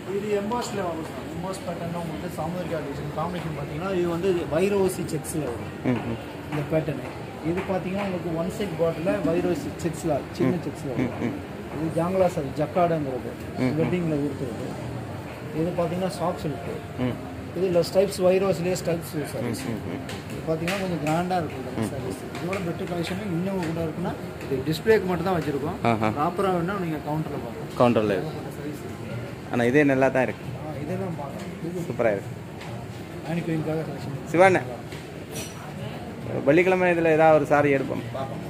இது எம்பாஸ்ல வரும் sir. Emboss பேட்டர்னா உங்களுக்கு சாமுதிரிகா டிசைன் காம்பினேஷன் பார்த்தீங்கன்னா இது வந்து வைரோசி செக்ஸில் வரும் இந்த பேட்டர்னு. இது பார்த்தீங்கன்னா உங்களுக்கு ஒன் சைட் பாட்டில் வைரோசி செக்ஸில் சின்ன செக்ஸில் வரும். இது ஜாங்கலா சாரி ஜக்காடுங்கிறது வெட்டிங்கில் கொடுத்துருது. இது பார்த்தீங்கன்னா சாக்ஸ் இருக்கு. இதில் ஸ்டைப்ஸ் வைரோஸ்லேயே ஸ்டைப்ஸ் சாரீஸ் இது பார்த்தீங்கன்னா கொஞ்சம் கிராண்டாக இருக்கும் சாரீஸ். இதோட பெட்டர் கலெக்ஷன் இன்னும் கூட இருக்குன்னா இது டிஸ்பிளேக்கு மட்டும் தான் வச்சுருக்கோம். ப்ராப்பராக வேணால் நீங்கள் கவுண்டரில் பார்க்கலாம். கவுண்டரில் ஆனால் இதே நல்லா தான் இருக்குது. இதெல்லாம் பார்க்கலாம். சூப்பராக இருக்குது. ஆனிக்குயின்காக கலெக்ஷன் சிவாண்ணே வெள்ளிக்கிழமை இதில் ஏதாவது ஒரு சாரி எடுப்போம்.